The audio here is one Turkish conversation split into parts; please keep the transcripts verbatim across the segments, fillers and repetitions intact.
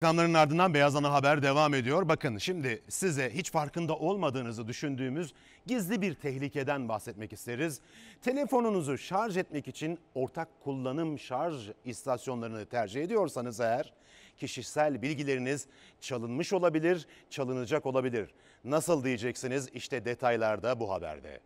Reklamların ardından Beyaz Ana Haber devam ediyor. Bakın şimdi size hiç farkında olmadığınızı düşündüğümüz gizli bir tehlikeden bahsetmek isteriz. Telefonunuzu şarj etmek için ortak kullanım şarj istasyonlarını tercih ediyorsanız eğer kişisel bilgileriniz çalınmış olabilir, çalınacak olabilir. Nasıl diyeceksiniz? İşte detaylarda bu haberde.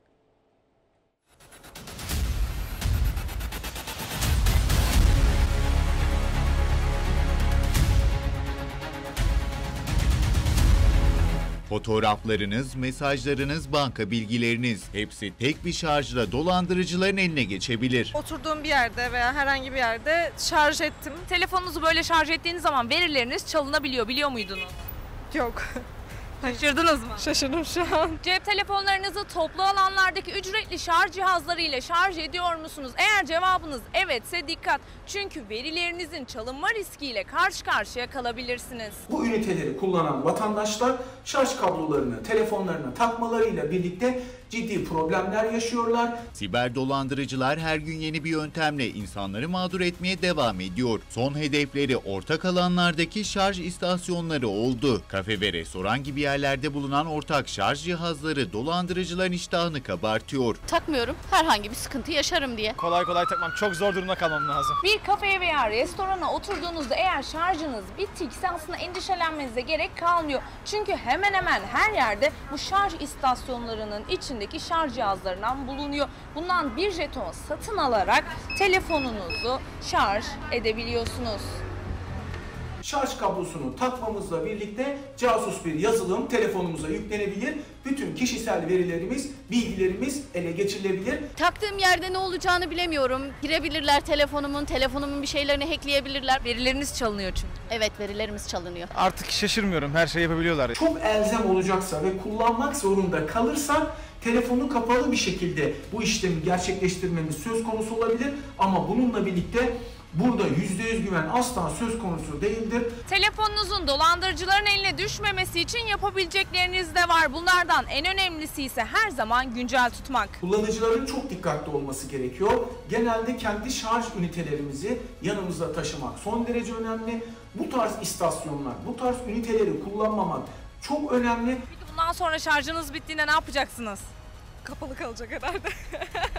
Fotoğraflarınız, mesajlarınız, banka bilgileriniz hepsi tek bir şarjla dolandırıcıların eline geçebilir. Oturduğum bir yerde veya herhangi bir yerde şarj ettim. Telefonunuzu böyle şarj ettiğiniz zaman verileriniz çalınabiliyor, biliyor muydunuz? Yok. Şaşırdınız mı? Şaşırdım şu an. Cep telefonlarınızı toplu alanlardaki ücretli şarj cihazları ile şarj ediyor musunuz? Eğer cevabınız evetse dikkat. Çünkü verilerinizin çalınma riskiyle karşı karşıya kalabilirsiniz. Bu üniteleri kullanan vatandaşlar şarj kablolarını telefonlarına takmalarıyla birlikte ciddi problemler yaşıyorlar. Siber dolandırıcılar her gün yeni bir yöntemle insanları mağdur etmeye devam ediyor. Son hedefleri ortak alanlardaki şarj istasyonları oldu. Kafe ve restoran gibi yerlerde bulunan ortak şarj cihazları dolandırıcıların iştahını kabartıyor. Takmıyorum, herhangi bir sıkıntı yaşarım diye. Kolay kolay takmam, çok zor durumda kalmam lazım. Bir kafeye veya restorana oturduğunuzda eğer şarjınız bitikse aslında endişelenmenize gerek kalmıyor. Çünkü hemen hemen her yerde bu şarj istasyonlarının içindeki şarj cihazlarından bulunuyor. Bundan bir jeton satın alarak telefonunuzu şarj edebiliyorsunuz. Şarj kablosunu takmamızla birlikte casus bir yazılım telefonumuza yüklenebilir. Bütün kişisel verilerimiz, bilgilerimiz ele geçirilebilir. Taktığım yerde ne olacağını bilemiyorum. Girebilirler telefonumun, telefonumun bir şeylerini hackleyebilirler. Verileriniz çalınıyor çünkü. Evet, verilerimiz çalınıyor. Artık şaşırmıyorum, her şeyi yapabiliyorlar. Çok elzem olacaksa ve kullanmak zorunda kalırsak telefonu kapalı bir şekilde bu işlemi gerçekleştirmemiz söz konusu olabilir. Ama bununla birlikte burada yüzde yüz güven asla söz konusu değildir. Telefonunuzun dolandırıcıların eline düşmemesi için yapabilecekleriniz de var. Bunlardan en önemlisi ise her zaman güncel tutmak. Kullanıcıların çok dikkatli olması gerekiyor. Genelde kendi şarj ünitelerimizi yanımızda taşımak son derece önemli. Bu tarz istasyonlar, bu tarz üniteleri kullanmamak çok önemli. Peki bundan sonra şarjınız bittiğinde ne yapacaksınız? Kapalı kalacak herhalde.